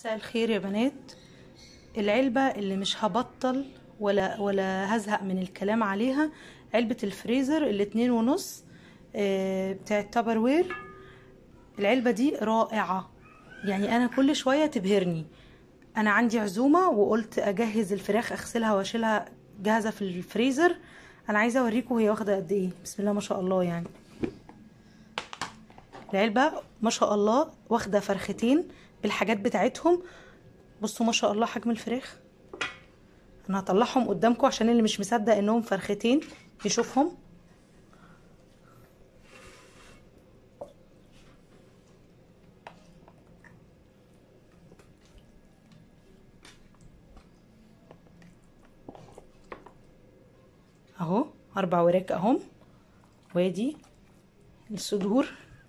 مساء الخير يا بنات. العلبة اللي مش هبطل ولا هزهق من الكلام عليها، علبة الفريزر ال2.5 بتاع التابروير. العلبة دي رائعة، يعني انا كل شوية تبهرني. انا عندي عزومة وقلت اجهز الفراخ، اغسلها واشيلها جاهزة في الفريزر. انا عايزة اوريكم هي واخدة قد ايه. بسم الله ما شاء الله. يعني العلبة ما شاء الله واخدة فرختين بالحاجات بتاعتهم. بصوا ما شاء الله حجم الفراخ. انا هطلعهم قدامكم عشان اللي مش مصدق انهم فرختين يشوفهم. اهو 4 وراك اهم، وادي الصدور.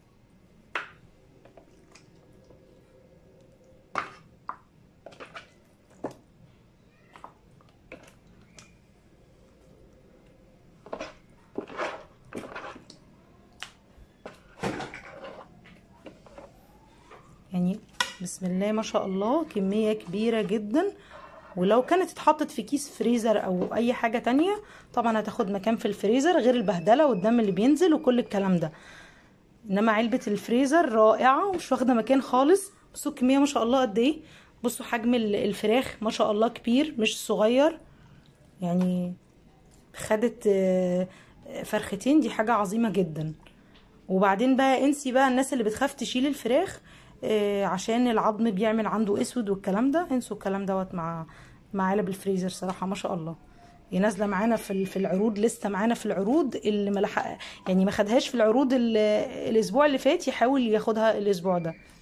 يعني بسم الله ما شاء الله كمية كبيرة جدا، ولو كانت اتحطت في كيس فريزر او اي حاجة تانية طبعا هتاخد مكان في الفريزر، غير البهدلة والدم اللي بينزل وكل الكلام ده. انما علبة الفريزر رائعة ومش واخدة مكان خالص. بصوا الكمية ما شاء الله قد ايه. بصوا حجم الفراخ ما شاء الله كبير مش صغير، يعني خدت فرختين، دي حاجة عظيمة جدا. وبعدين بقى انسي بقى الناس اللي بتخاف تشيل الفراخ عشان العظم بيعمل عنده اسود والكلام ده، انسوا الكلام دوت مع علب الفريزر. صراحة ما شاء الله هي نازله معانا في العروض، لسه معانا في العروض. اللي ما خدهاش في العروض الاسبوع اللي فات يحاول ياخدها الاسبوع ده.